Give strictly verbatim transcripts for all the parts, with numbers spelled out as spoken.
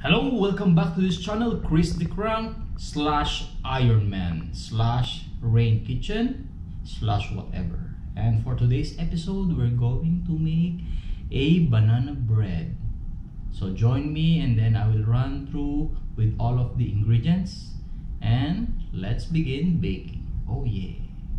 Hello, welcome back to this channel, Chris the Crank slash Iron Man slash Rain Kitchen slash whatever. And for today's episode, we're going to make a banana bread. So join me and then I will run through with all of the ingredients and let's begin baking. Oh yeah.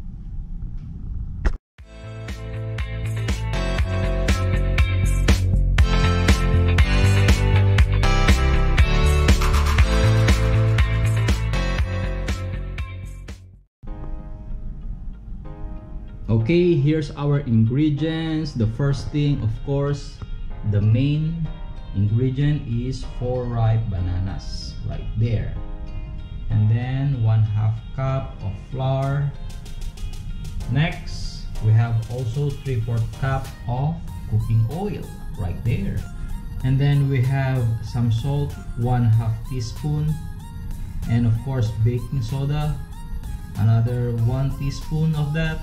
Okay, here's our ingredients. The first thing, of course, the main ingredient is four ripe bananas right there, and then one half cup of flour. Next, we have also three fourth cup of cooking oil right there, and then we have some salt, one half teaspoon, and of course baking soda, another one teaspoon of that.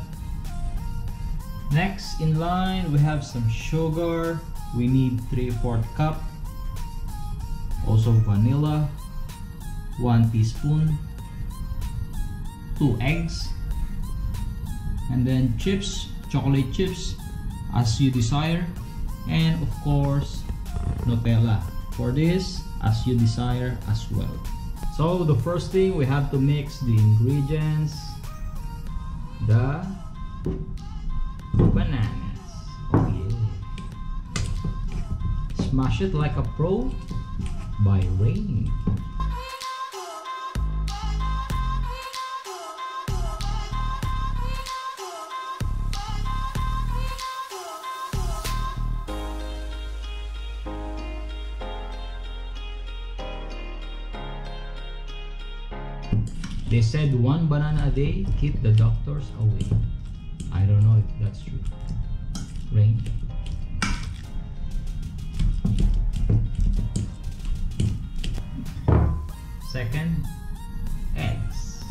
Next in line, we have some sugar. We need three fourth cup. Also vanilla, one teaspoon. Two eggs. And then chips, chocolate chips as you desire. And of course, Nutella for this as you desire as well. So the first thing, we have to mix the ingredients. The bananas. Oh yeah. Smash it like a pro by Rain. They said one banana a day keep the doctors away. I don't know if that's true. Rain. Second, eggs.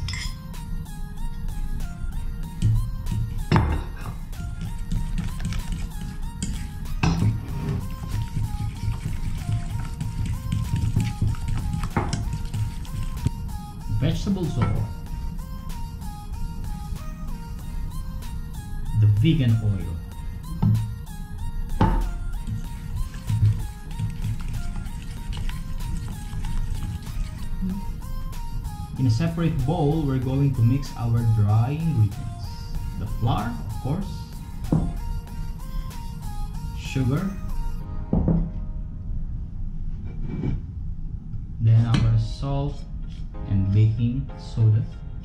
Vegetables oil. The vegan oil. In a separate bowl, we're going to mix our dry ingredients. The flour, of course, sugar, then our salt and baking soda.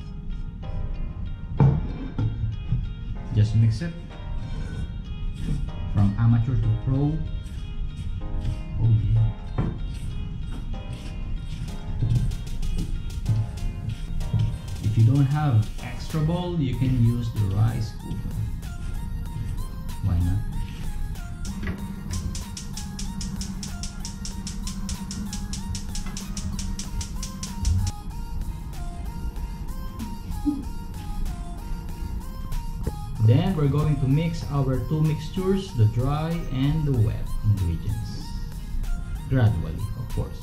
Just mix it from amateur to pro. Oh yeah. If you don't have extra bowl, you can use the rice cooker. Why not? Then we're going to mix our two mixtures, the dry and the wet ingredients. Gradually, of course.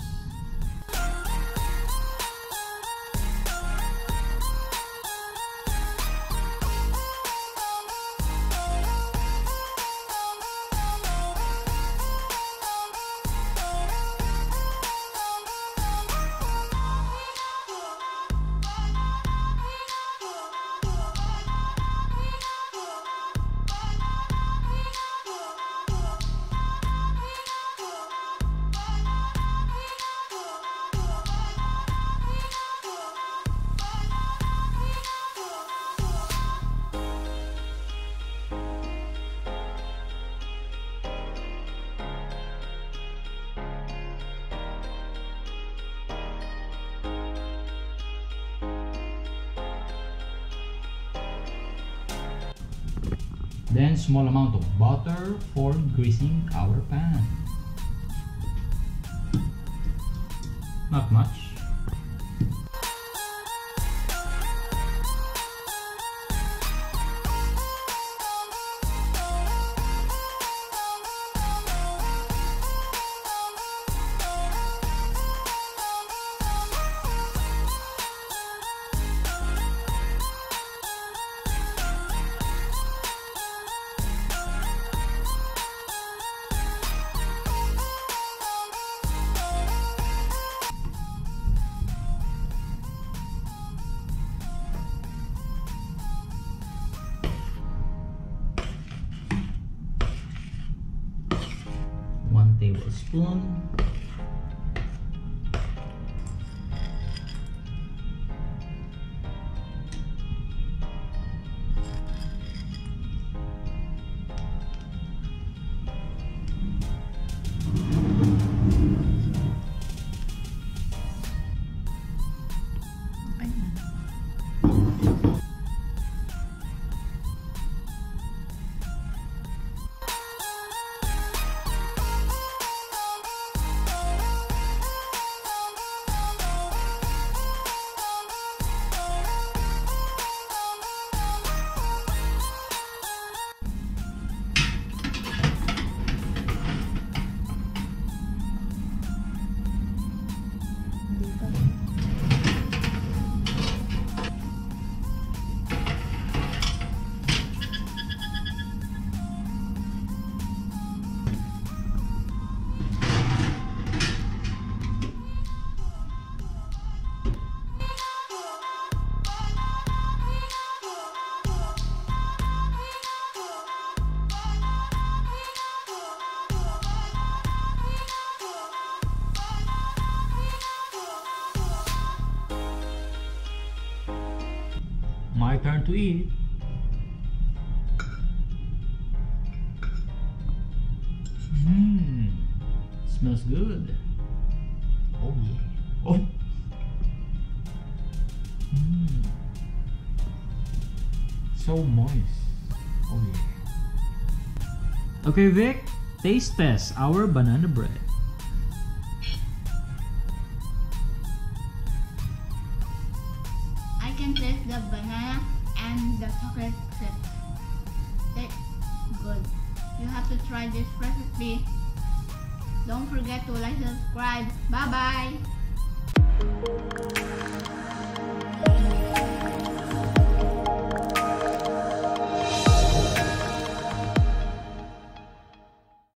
Then small amount of butter for greasing our pan. Not much. teaspoon. My turn to eat. Mmm, smells good. Oh yeah. Oh. Mmm. So moist. Oh yeah. Okay, Vic, taste test our banana bread. I can taste the banana and the chocolate chips. That's good. You have to try this recipe. Don't forget to like and subscribe. Bye bye.